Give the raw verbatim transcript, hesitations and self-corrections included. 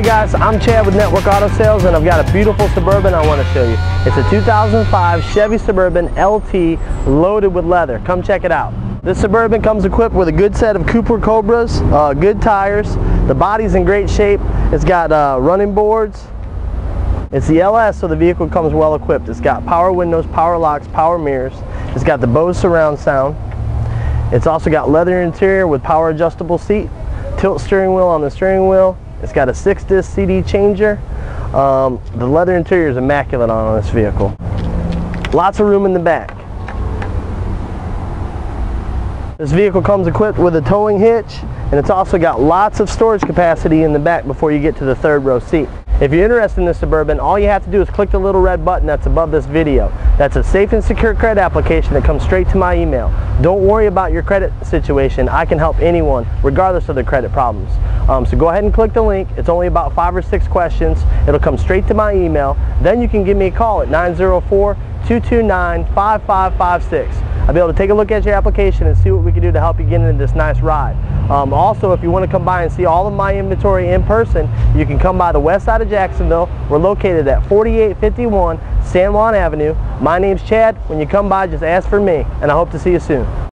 Hey guys, I'm Chad with Network Auto Sales, and I've got a beautiful Suburban I want to show you. It's a two thousand five Chevy Suburban L T loaded with leather. Come check it out. This Suburban comes equipped with a good set of Cooper Cobras, uh, good tires. The body's in great shape. It's got uh, running boards. It's the L S, so the vehicle comes well equipped. It's got power windows, power locks, power mirrors. It's got the Bose surround sound. It's also got leather interior with power adjustable seat, tilt steering wheel on the steering wheel. It's got a six disc C D changer. Um, the leather interior is immaculate on this vehicle. Lots of room in the back. This vehicle comes equipped with a towing hitch, and it's also got lots of storage capacity in the back before you get to the third row seat. If you're interested in this Suburban, all you have to do is click the little red button that's above this video. That's a safe and secure credit application that comes straight to my email. Don't worry about your credit situation. I can help anyone, regardless of their credit problems. Um, so go ahead and click the link. It's only about five or six questions. It'll come straight to my email. Then you can give me a call at nine zero four, two two nine, five five five six. I'll be able to take a look at your application and see what we can do to help you get into this nice ride. Um, also, if you want to come by and see all of my inventory in person, you can come by the west side of Jacksonville. We're located at forty-eight fifty-one San Juan Avenue. My name's Chad. When you come by, just ask for me, and I hope to see you soon.